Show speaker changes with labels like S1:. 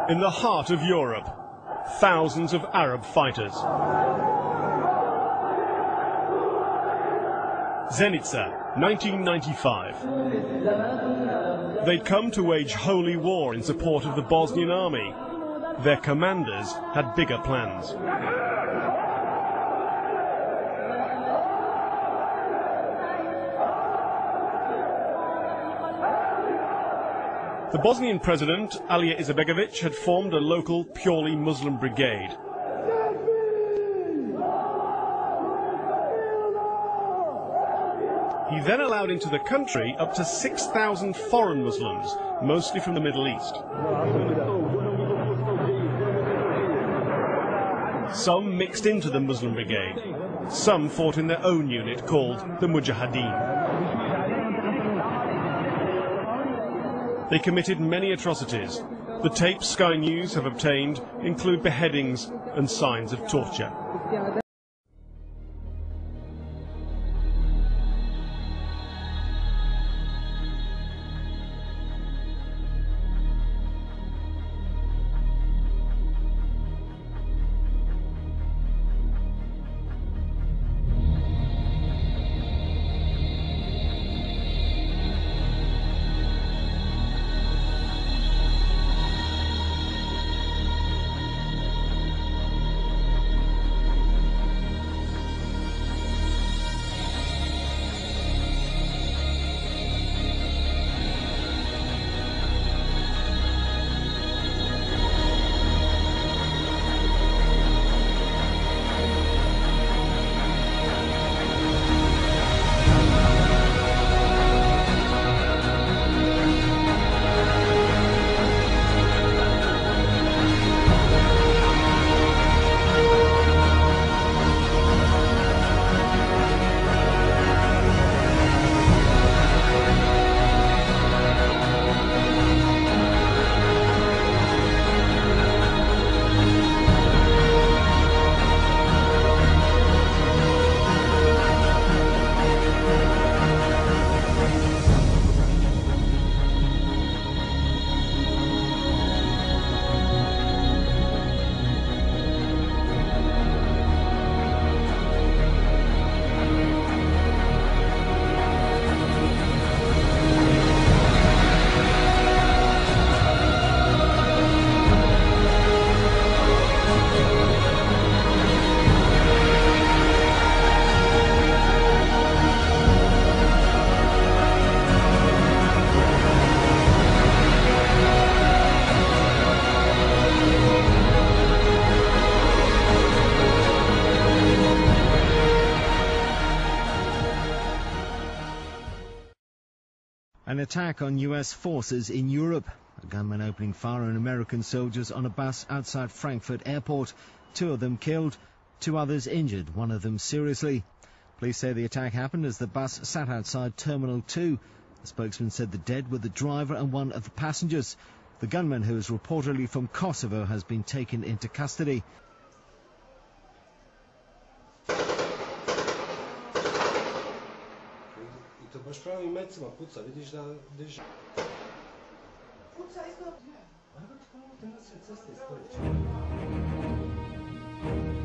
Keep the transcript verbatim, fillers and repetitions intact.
S1: In the heart of Europe, thousands of Arab fighters. Zenica, nineteen ninety-five. They'd come to wage holy war in support of the Bosnian army. Their commanders had bigger plans. The Bosnian president, Alija Izetbegović, had formed a local, purely Muslim brigade. He then allowed into the country up to six thousand foreign Muslims, mostly from the Middle East. Some mixed into the Muslim brigade. Some fought in their own unit called the Mujahideen. They committed many atrocities. The tapes Sky News have obtained include beheadings and signs of torture.
S2: An attack on U S forces in Europe. A gunman opening fire on American soldiers on a bus outside Frankfurt airport. Two of them killed, two others injured, one of them seriously. Police say the attack happened as the bus sat outside Terminal two. The spokesman said the dead were the driver and one of the passengers. The gunman, who is reportedly from Kosovo, has been taken into custody.
S3: To baš pravim mecima puca, vidiš da... Vidiš... Puca isto... Ajde, kako te na sve ceste istojići.